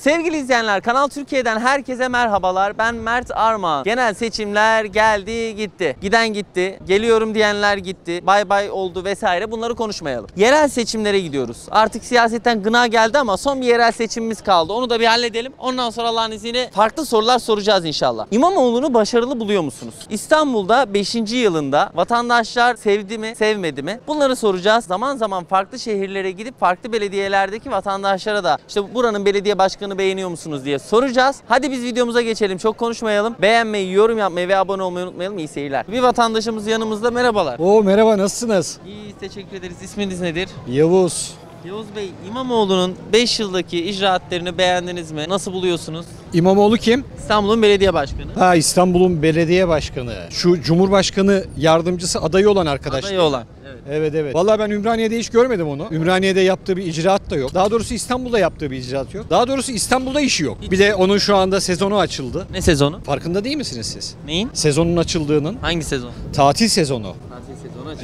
Sevgili izleyenler, Kanal Türkiye'den herkese merhabalar. Ben Mert Armağan. Genel seçimler geldi gitti. Giden gitti. Geliyorum diyenler gitti. Bay bay oldu vesaire. Bunları konuşmayalım. Yerel seçimlere gidiyoruz. Artık siyasetten gına geldi ama son bir yerel seçimimiz kaldı. Onu da bir halledelim. Ondan sonra Allah'ın izniyle farklı sorular soracağız inşallah. İmamoğlu'nu başarılı buluyor musunuz? İstanbul'da 5. yılında vatandaşlar sevdi mi, sevmedi mi? Bunları soracağız. Zaman zaman farklı şehirlere gidip farklı belediyelerdeki vatandaşlara da işte buranın belediye başkanı beğeniyor musunuz diye soracağız. Hadi biz videomuza geçelim. Çok konuşmayalım. Beğenmeyi, yorum yapmayı ve abone olmayı unutmayalım. İyi seyirler. Bir vatandaşımız yanımızda. Merhabalar. Merhaba, nasılsınız? İyi, teşekkür ederiz. İsminiz nedir? Yavuz. Yavuz Bey, İmamoğlu'nun 5 yıldaki icraatlerini beğendiniz mi? Nasıl buluyorsunuz? İmamoğlu kim? İstanbul'un belediye başkanı. İstanbul'un belediye başkanı. Şu Cumhurbaşkanı yardımcısı adayı olan arkadaş. Adayı olan. Evet. Vallahi ben Ümraniye'de hiç görmedim onu. Ümraniye'de yaptığı bir icraat da yok. Daha doğrusu İstanbul'da yaptığı bir icraat yok. Daha doğrusu İstanbul'da işi yok. Bir de onun şu anda sezonu açıldı. Ne sezonu? Farkında değil misiniz siz? Neyin? Sezonun açıldığının. Hangi sezon? Tatil sezonu. Tatil sezonu açıldı.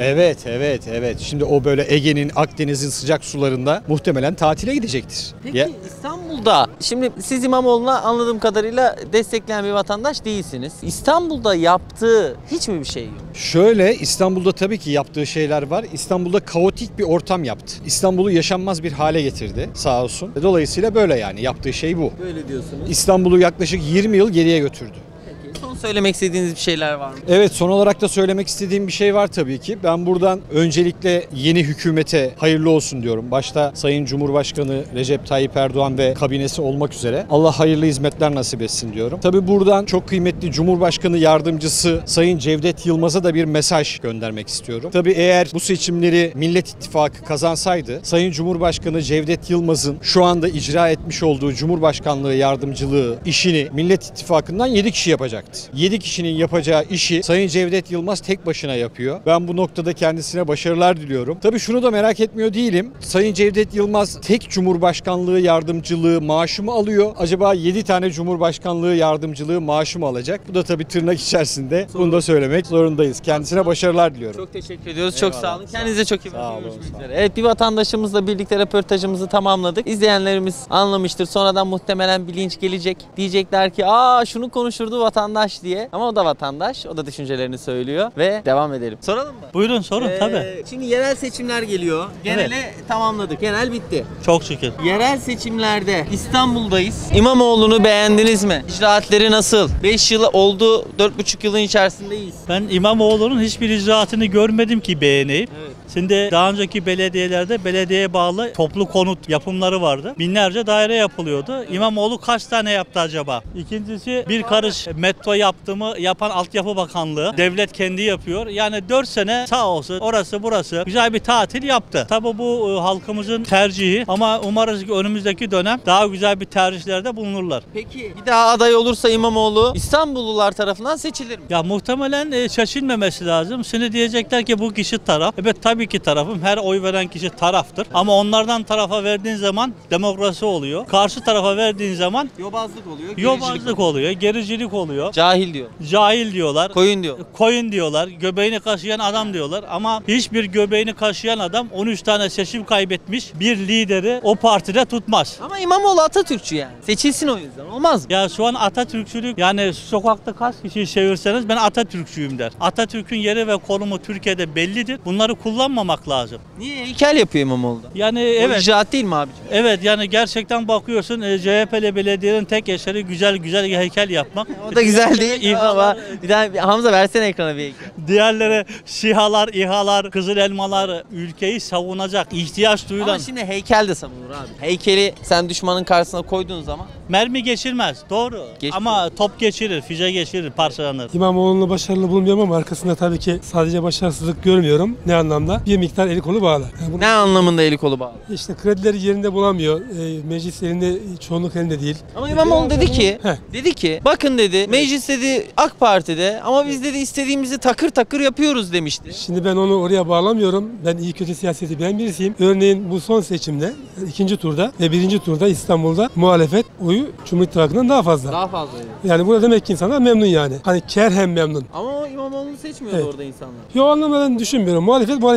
Evet. Şimdi o böyle Ege'nin, Akdeniz'in sıcak sularında muhtemelen tatile gidecektir. Peki İstanbul'da, şimdi siz İmamoğlu'na anladığım kadarıyla destekleyen bir vatandaş değilsiniz. İstanbul'da yaptığı hiç mi bir şey yok? Şöyle, İstanbul'da tabii ki yaptığı şeyler var. İstanbul'da kaotik bir ortam yaptı. İstanbul'u yaşanmaz bir hale getirdi sağ olsun. Dolayısıyla böyle yani yaptığı şey bu. Böyle diyorsunuz. İstanbul'u yaklaşık 20 yıl geriye götürdü. Son söylemek istediğiniz bir şeyler var mı? Evet, son olarak da söylemek istediğim bir şey var tabii ki. Ben buradan öncelikle yeni hükümete hayırlı olsun diyorum. Başta Sayın Cumhurbaşkanı Recep Tayyip Erdoğan ve kabinesi olmak üzere. Allah hayırlı hizmetler nasip etsin diyorum. Tabii buradan çok kıymetli Cumhurbaşkanı Yardımcısı Sayın Cevdet Yılmaz'a da bir mesaj göndermek istiyorum. Tabii eğer bu seçimleri Millet İttifakı kazansaydı Sayın Cumhurbaşkanı Cevdet Yılmaz'ın şu anda icra etmiş olduğu Cumhurbaşkanlığı yardımcılığı işini Millet İttifakı'ndan 7 kişi yapacaktı. 7 kişinin yapacağı işi Sayın Cevdet Yılmaz tek başına yapıyor. Ben bu noktada kendisine başarılar diliyorum. Tabii şunu da merak etmiyor değilim. Sayın Cevdet Yılmaz tek Cumhurbaşkanlığı yardımcılığı maaşı mı alıyor? Acaba 7 tane Cumhurbaşkanlığı yardımcılığı maaşı mı alacak? Bu da tabii tırnak içerisinde. Bunu da söylemek zorundayız. Kendisine başarılar diliyorum. Çok teşekkür ediyoruz. Eyvallah, çok sağ olun. sağ Kendinize çok iyi Sağ bakın. olun, Görüşmek sağ üzere. Evet, bir vatandaşımızla birlikte röportajımızı tamamladık. İzleyenlerimiz anlamıştır. Sonradan muhtemelen bilinç gelecek. Diyecekler ki şunu konuşurdu vatandaş diye. Ama o da vatandaş. O da düşüncelerini söylüyor. Ve devam edelim. Soralım mı? Buyurun sorun tabii. Şimdi yerel seçimler geliyor. Genele tamamladık. Genel bitti. Çok şükür. Yerel seçimlerde İstanbul'dayız. İmamoğlu'nu beğendiniz mi? İcraatleri nasıl? 5 yıl oldu. 4,5 yılın içerisindeyiz. Ben İmamoğlu'nun hiçbir icraatını görmedim ki beğeneyim. Evet. Şimdi daha önceki belediyelerde belediyeye bağlı toplu konut yapımları vardı. Binlerce daire yapılıyordu. İmamoğlu kaç tane yaptı acaba? İkincisi bir karış metro yaptığımı yapan Altyapı Bakanlığı. Devlet kendi yapıyor. Yani 4 sene sağ olsun orası burası güzel bir tatil yaptı. Tabii bu halkımızın tercihi ama umarız ki önümüzdeki dönem daha güzel bir tercihlerde bulunurlar. Peki bir daha aday olursa İmamoğlu İstanbullular tarafından seçilir mi? Ya muhtemelen seçilmemesi lazım. Şimdi diyecekler ki bu kişi taraf. Evet tabii ki tarafım. Her oy veren kişi taraftır. Ama onlardan tarafa verdiğin zaman demokrasi oluyor. Karşı tarafa verdiğin zaman Yobazlık oluyor. yobazlık oluyor, gericilik oluyor. Cahil diyor. Cahil diyorlar. Koyun diyor. Koyun diyorlar. Göbeğini kaşıyan adam diyorlar. Ama hiçbir göbeğini kaşıyan adam 13 tane seçim kaybetmiş bir lideri o partide tutmaz. Ama İmamoğlu Atatürkçü yani. Seçilsin o yüzden. Olmaz mı? Ya şu an Atatürkçülük yani sokakta kaç kişiyi çevirseniz ben Atatürkçüyüm der. Atatürk'ün yeri ve konumu Türkiye'de bellidir. Bunları kullanmamak lazım. Niye? Heykel yapıyor İmamoğlu'da. Yani O evet. icraat değil mi abiciğim? Evet yani gerçekten bakıyorsun CHP'li belediyenin tek eseri güzel heykel yapmak. O da güzel değil ama İHA'lar, bir daha Hamza versene ekrana bir heykel. diğerleri SİHA'lar, İHA'lar, Kızıl Elmalar ülkeyi savunacak ihtiyaç duyulan Ama şimdi heykel de savunur abi. Heykeli sen düşmanın karşısına koyduğun zaman mermi geçirmez. Doğru. Ama top geçirir, füze geçirir, parçalanır. İmamoğlu'nu başarılı bulmuyorum ama arkasında tabii ki sadece başarısızlık görmüyorum. Ne anlamda? Bir miktar eli kolu bağlı. Yani ne anlamında eli kolu bağlı? işte kredileri yerinde bulamıyor. Meclis elinde, çoğunluk elinde değil. Ama İmamoğlu dedi Heh. ki bakın dedi meclis dedi AK Parti'de ama biz dedi istediğimizi takır takır yapıyoruz demişti. Şimdi ben onu oraya bağlamıyorum. Ben iyi kötü siyaseti bilen birisiyim. Örneğin bu son seçimde, ikinci turda ve birinci turda İstanbul'da muhalefet oyu Cumhur İttifakı'ndan daha fazla. Daha fazla yani. Yani burada demek ki insanlar memnun yani. Hani kerhen memnun. Ama o İmamoğlu'nu seçmiyordu Evet. orada insanlar. Yo anlamadan düşünmüyorum. Muhalefet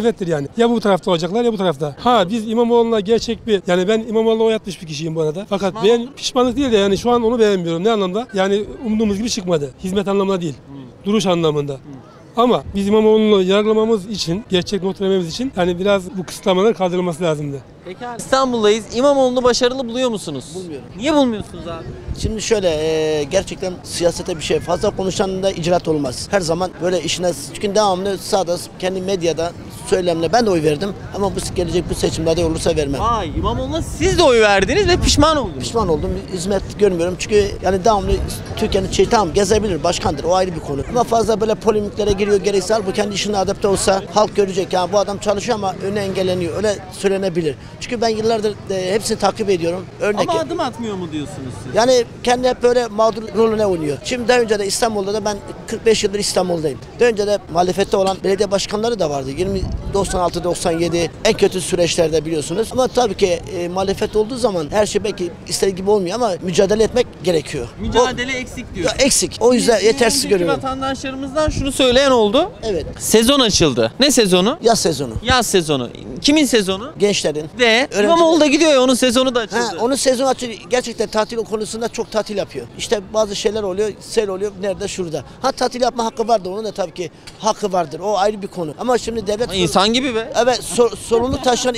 muhalefettir yani. Ya bu tarafta olacaklar ya bu tarafta. Ha biz İmamoğlu'na gerçek bir yani ben İmamoğlu'na oy atmış bir kişiyim bu arada. Fakat ben pişmanlık değil de yani şu an onu beğenmiyorum. Ne anlamda? Yani umduğumuz gibi çıkmadı. Hizmet anlamında değil. Duruş anlamında. Ama biz İmamoğlu'nu yargılamamız için, gerçek not vermemiz için yani biraz bu kısıtlamalar kaldırılması lazımdı. Pekala. İstanbul'dayız. İmamoğlu'nu başarılı buluyor musunuz? Bulmuyorum. Niye bulmuyorsunuz abi? Şimdi şöyle gerçekten siyasete bir şey fazla konuşan da icraat olmaz. Her zaman böyle işine çünkü devamlı sağda kendi medyada söylemle ben de oy verdim ama bu gelecek bu seçimde aday olursa vermem. Vay, İmamoğlu'na siz de oy verdiniz ve pişman oldunuz. Pişman oldum. Hizmet görmüyorum. Çünkü yani devamlı Türkiye'nin tamam gezebilir, başkandır. O ayrı bir konu. Ama fazla böyle polemiklere giriyor gerekse bu kendi işine adapte olsa halk görecek. Yani bu adam çalışıyor ama önüne engelleniyor. Öyle söylenebilir. Çünkü ben yıllardır hepsini takip ediyorum. Örnek. Ama adım atmıyor mu diyorsunuz siz? Yani kendi hep böyle mağdur rolüne oynuyor. Şimdi daha önce de İstanbul'da da ben 45 yıldır İstanbul'dayım. Daha önce de muhalefette olan belediye başkanları da vardı. 96-97 en kötü süreçlerde biliyorsunuz. Ama tabii ki muhalefet olduğu zaman her şey belki istediği gibi olmuyor ama mücadele etmek gerekiyor. Mücadele eksik diyor. Eksik. O yüzden yetersiz Önceki görüyorum. vatandaşlarımızdan şunu söyleyen oldu. Evet. Sezon açıldı. Ne sezonu? Yaz sezonu. Yaz sezonu. Kimin sezonu? Gençlerin. Ve Öğrenciler. İmamoğlu da gidiyor ya onun sezonu da açıldı. Onun sezonu açılıyor. Gerçekten tatil konusunda çok tatil yapıyor. İşte bazı şeyler oluyor, sel oluyor, nerede şurada. Ha tatil yapma hakkı vardır, onun da tabii ki hakkı vardır. O ayrı bir konu. Ama şimdi devlet... Ama İnsan gibi be. Evet, sorumluluk taşıyan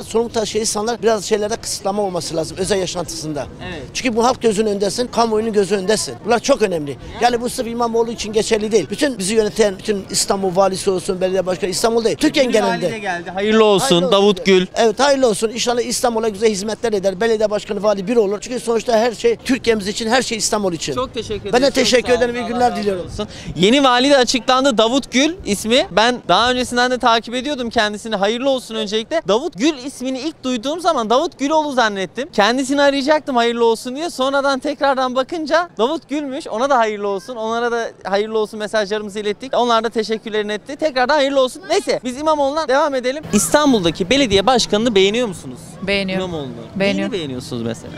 insanlar biraz şeylerde kısıtlama olması lazım özel yaşantısında. Evet. Çünkü bu halk gözünün önündesin, kamuoyunun gözü önündesin. Bunlar çok önemli. Yani bu sırf İmamoğlu için geçerli değil. Bütün bizi yöneten, bütün İstanbul valisi olsun, belediye başkanı İstanbul değil. Türkiye'nin Bir vali de genelinde. geldi. Hayırlı olsun. Hayırlı olsun. Davut Gül. Evet hayırlı olsun. İnşallah İstanbul'a güzel hizmetler eder. Belediye başkanı, vali bir olur. Çünkü sonuçta her şey Türkiye'miz için, her şey İstanbul için. Çok teşekkür ederim. Ben de Çok teşekkür sağ ederim. olun. İyi Allah günler razı diliyorum. olsun. Yeni vali de açıklandı. Davut Gül ismi. Ben daha öncesinden de takip ediyordum kendisini. Hayırlı olsun öncelikle. Davut Gül ismini ilk duyduğum zaman Davut Güloğlu zannettim. Kendisini arayacaktım hayırlı olsun diye. Sonradan tekrardan bakınca Davut Gül'müş. Ona da hayırlı olsun. Onlara da hayırlı olsun mesajlarımızı ilettik. Onlar da teşekkürlerini etti. Tekrardan hayırlı olsun. Neyse biz İmamoğlu'ndan devam edelim. İstanbul'daki belediye başkanını beğeniyor musunuz? Beğeniyorum. İmamoğlu'nu. Beğeniyorum. Neyini beğeniyorsunuz mesela?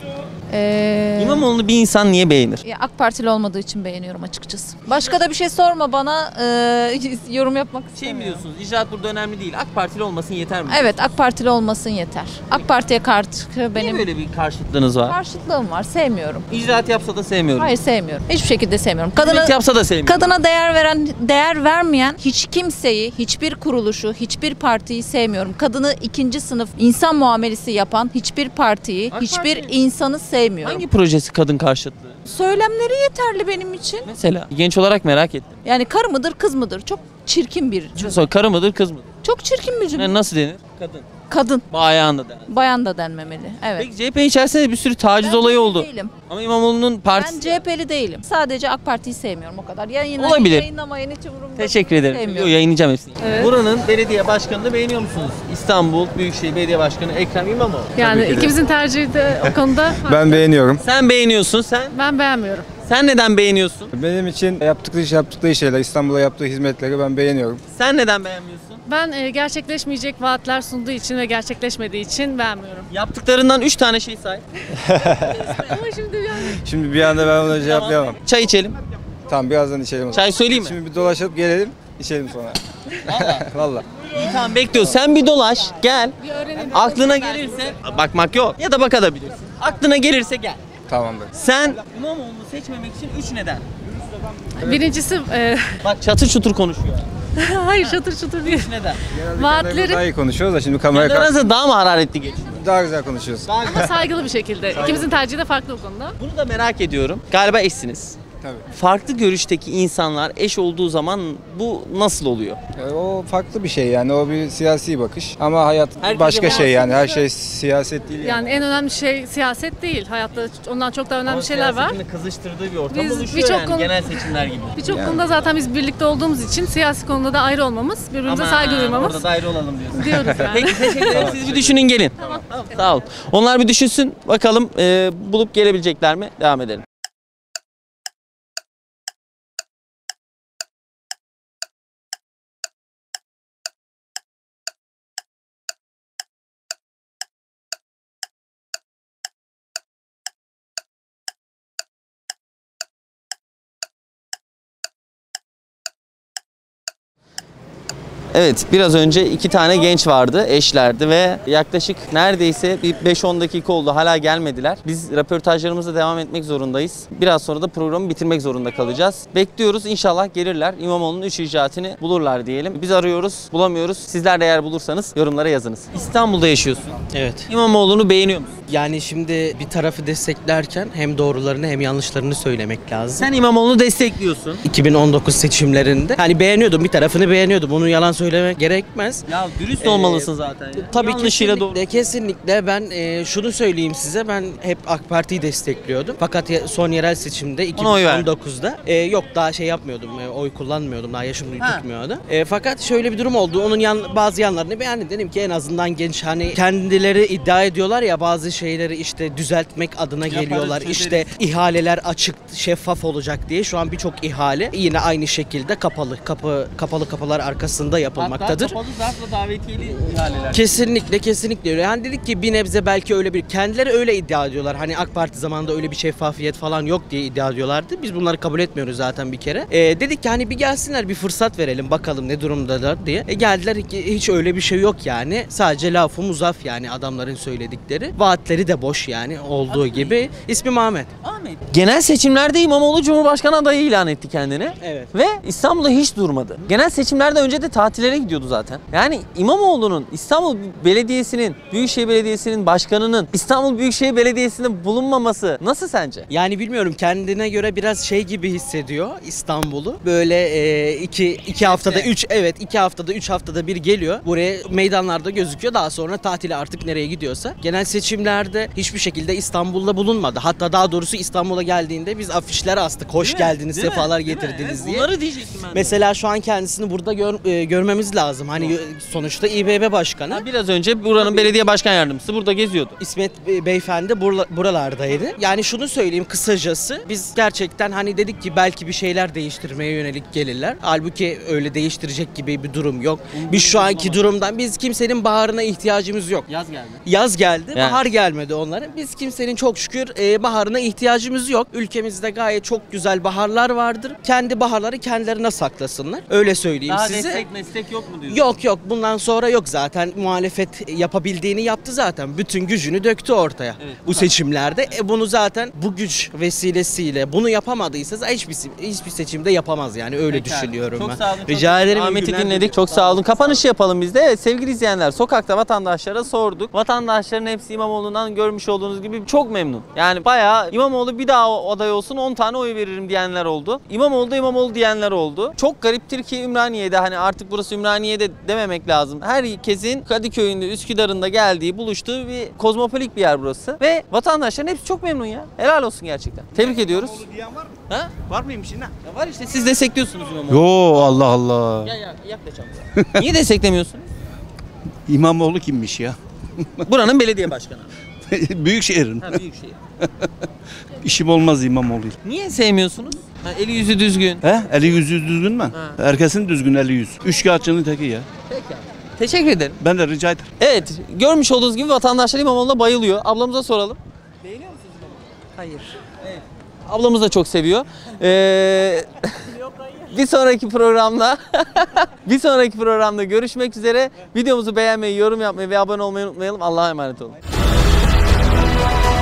İmamoğlu'nu bir insan niye beğenir? AK Partili olmadığı için beğeniyorum açıkçası. Başka da bir şey sorma bana. Yorum yapmak Şey mi istemiyorum. diyorsunuz? İcraat burada önemli değil. AK Partili olmasın yeter mi? Evet, AK Partili olmasın yeter. AK Parti'ye karşı Niye benim böyle bir karşıtlığınız var? karşıtlığım var. Sevmiyorum. İcraat yapsa da sevmiyorum. Hayır, sevmiyorum. Hiçbir şekilde sevmiyorum. Hizmet yapsa da sevmiyorum. Kadına değer vermeyen hiç kimseyi, hiçbir kuruluşu, hiçbir partiyi sevmiyorum. Kadını ikinci sınıf insan muamelesi yapan hiçbir partiyi, AK hiçbir Parti. insanı sevmiyorum. Hangi projesi kadın karşıtlığı? Söylemleri yeterli benim için. Mesela genç olarak merak ettim. Yani karı mıdır, kız mıdır? Çok çirkin bir cümle. Sonra karı mıdır kız mıdır? Çok çirkin bir cümle. Yani nasıl denir? Kadın. Kadın. Ayağında denir. Bayan da denmemeli. Evet. Peki CHP içerisinde bir sürü taciz Ben olayı CHP'li oldu. değilim. Ama İmamoğlu'nun Ben partisi... CHP'li değilim. Sadece AK Parti'yi sevmiyorum o kadar. Olabilir. Yayınlamayın hiç umurumda Teşekkür ederim. Sevmiyorum. Yo, yayınlayacağım hepsini. Evet. Buranın belediye başkanını beğeniyor musunuz? İstanbul Büyükşehir Belediye Başkanı Ekrem İmamoğlu. Yani ikimizin tercihi de o konuda Ben beğeniyorum. Sen beğeniyorsun sen. ben beğenmiyorum. Sen neden beğeniyorsun? Benim için yaptıkları şeyler, İstanbul'a yaptığı hizmetleri ben beğeniyorum. Sen neden beğenmiyorsun? Ben gerçekleşmeyecek vaatler sunduğu için ve gerçekleşmediği için beğenmiyorum. Yaptıklarından 3 tane şey say. Ama şimdi yani Şimdi bir anda ben ona cevaplayamam. Çay içelim. Tamam birazdan içelim o zaman. Çay söyleyeyim mi? Şimdi bir dolaşıp gelelim, içelim sonra. Valla. İyi tamam bekliyoruz. Sen bir dolaş gel. bir öğrenelim. Aklına gelirse bakmak yok ya da bakabilirsin. Aklına gelirse gel. Tamamdır. Sen İmamoğlu'nu seçmemek için 3 neden. Birincisi Bak çatır çutur konuşuyor. hayır çatır çutur değil. 3 neden. Vaatleri Daha iyi konuşuyoruz da şimdi kameraya Kendi karşı aranızda daha mı hararetli geçiyor? daha güzel konuşuyoruz. ama saygılı bir şekilde. İkimizin tercihi de farklı bu konuda. Bunu da merak ediyorum. Galiba eşsiniz. Tabii. Farklı görüşteki insanlar eş olduğu zaman bu nasıl oluyor? O farklı bir şey yani, o bir siyasi bakış. Ama hayat Herkese başka şey yani, her bahsediyor. şey siyaset değil yani. Yani en önemli şey siyaset değil. Hayatta ondan çok daha önemli şeyler var. Kızıştırdığı bir ortam Biz oluşuyor birçok yani konu- genel seçimler gibi. Birçok konuda zaten biz birlikte olduğumuz için siyasi konuda da ayrı olmamız, birbirimize saygı duymamız Orada da ayrı olalım diyorsun. diyoruz yani. Peki teşekkür ederim. Siz bir düşünün gelin. Tamam. Sağ ol. Onlar bir düşünsün. Bakalım bulup gelebilecekler mi? Devam edelim. Evet, biraz önce 2 tane genç vardı, eşlerdi ve yaklaşık neredeyse bir 5-10 dakika oldu, hala gelmediler. Biz röportajlarımıza devam etmek zorundayız. Biraz sonra da programı bitirmek zorunda kalacağız. Bekliyoruz, inşallah gelirler. İmamoğlu'nun 3 icraatini bulurlar diyelim. Biz arıyoruz, bulamıyoruz. Sizler de eğer bulursanız yorumlara yazınız. İstanbul'da yaşıyorsun. Evet. İmamoğlu'nu beğeniyor musun? Yani şimdi bir tarafı desteklerken hem doğrularını hem yanlışlarını söylemek lazım. Sen İmamoğlu'nu destekliyorsun. 2019 seçimlerinde hani beğeniyordum, bir tarafını beğeniyordum. Bunu yalan söylemek gerekmez. Ya dürüst olmalısın zaten. Ya. Tabii Yanlışıyla kesinlikle ben şunu söyleyeyim size, ben hep AK Parti'yi destekliyordum. Fakat son yerel seçimde Ona oy verdin. 2019'da yok daha şey yapmıyordum, oy kullanmıyordum, daha yaşım tutmuyordu. Fakat şöyle bir durum oldu, onun bazı yanlarını beğendim, dedim ki en azından genç, hani kendileri iddia ediyorlar ya bazı şeyleri işte düzeltmek adına geliyorlar. İşte ihaleler açık, şeffaf olacak diye. Şu an birçok ihale yine aynı şekilde kapalı kapılar arkasında yapılmaktadır. Hatta kapalı zarfla davetiyeli ihaleler. Kesinlikle öyle. Yani dedik ki bir nebze belki öyle bir, kendileri öyle iddia ediyorlar. Hani AK Parti zamanında öyle bir şeffafiyet falan yok diye iddia ediyorlardı. Biz bunları kabul etmiyoruz zaten bir kere. Dedik ki hani bir gelsinler, bir fırsat verelim bakalım ne durumdalar diye. Geldiler, hiç öyle bir şey yok yani. Sadece lafı muzaf yani adamların söyledikleri. Vaatleri de boş yani olduğu gibi. İsmim Ahmet. Genel seçimlerde İmamoğlu Cumhurbaşkanı adayı ilan etti kendini. Evet. Ve İstanbul'da hiç durmadı. Genel seçimlerden önce de tatillere gidiyordu zaten. Yani İmamoğlu'nun İstanbul Belediyesi'nin, Büyükşehir Belediyesi'nin başkanının İstanbul Büyükşehir Belediyesi'nde bulunmaması nasıl sence? Yani bilmiyorum, kendine göre biraz şey gibi hissediyor İstanbul'u. Böyle iki haftada 3 haftada bir geliyor. Buraya meydanlarda gözüküyor. Daha sonra tatile artık nereye gidiyorsa. Genel seçimlerde hiçbir şekilde İstanbul'da bulunmadı. Hatta daha doğrusu İstanbul'a geldiğinde biz afişler astık. Hoş geldiniz, Değil mi? sefalar Değil mi? getirdiniz Evet, diye. bunları diyecektim ben de. Mesela şu an kendisini burada görmemiz lazım. Hani sonuçta İBB başkanı. Ha, biraz önce buranın belediye başkan yardımcısı burada geziyordu. İsmet Beyefendi buralardaydı. Yani şunu söyleyeyim kısacası, biz gerçekten hani dedik ki belki bir şeyler değiştirmeye yönelik gelirler. Halbuki öyle değiştirecek gibi bir durum yok. Biz şu anki durumdan, biz kimsenin baharına ihtiyacımız yok. Yaz geldi, Yani. bahar gelmedi onlara. Biz kimsenin çok şükür baharına ihtiyacımız yok. Ülkemizde gayet çok güzel baharlar vardır. Kendi baharları kendilerine saklasınlar. Öyle söyleyeyim Daha size. destek meslek yok mu diyorsun? Yok bundan sonra yok zaten. Muhalefet yapabildiğini yaptı zaten. Bütün gücünü döktü ortaya. Evet. Bu seçimlerde. Bunu zaten bu güç vesilesiyle bunu yapamadıysa hiçbir seçimde yapamaz yani, öyle Pekala. düşünüyorum Çok ben. sağ olun. Rica ederim. Ahmet'i dinledik. Çok sağ olun. Kapanış yapalım biz de. Evet sevgili izleyenler, sokakta vatandaşlara sorduk. Vatandaşların hepsi İmamoğlu'ndan görmüş olduğunuz gibi çok memnun. Yani bayağı İmamoğlu bir daha aday olsun 10 tane oy veririm diyenler oldu. İmamoğlu diyenler oldu. Çok gariptir ki Ümraniye'de, hani artık burası Ümraniye'de dememek lazım. Herkesin Kadıköy'ünde, Üsküdar'ında geldiği, buluştuğu bir kozmopolit bir yer burası. Ve vatandaşların hepsi çok memnun ya. Helal olsun gerçekten. Tebrik ediyoruz. İmamoğlu diyen var mı? Ha? Var mıymış yine? Ya var işte, siz destekliyorsunuz İmamoğlu. Yo Allah Allah. Ya yaklaşalım. Niye desteklemiyorsunuz? İmamoğlu kimmiş ya? Buranın belediye başkanı. Büyükşehir'in. Ha, Büyükşehir. İşim olmaz İmamoğlu. Niye sevmiyorsunuz? Ha, eli yüzü düzgün. He? Eli yüzü düzgün mü? Herkesin düzgün eli yüz. Üçkağıtçının teki ya. Peki. Teşekkür ederim. Ben de rica ederim. Evet, görmüş olduğunuz gibi vatandaşlar İmamoğlu'na bayılıyor. Ablamıza soralım. Beğeniyor musunuz İmamoğlu'nu? Hayır. Evet. Ablamız da çok seviyor. Bir sonraki programda görüşmek üzere. Videomuzu beğenmeyi, yorum yapmayı ve abone olmayı unutmayalım. Allah'a emanet olun.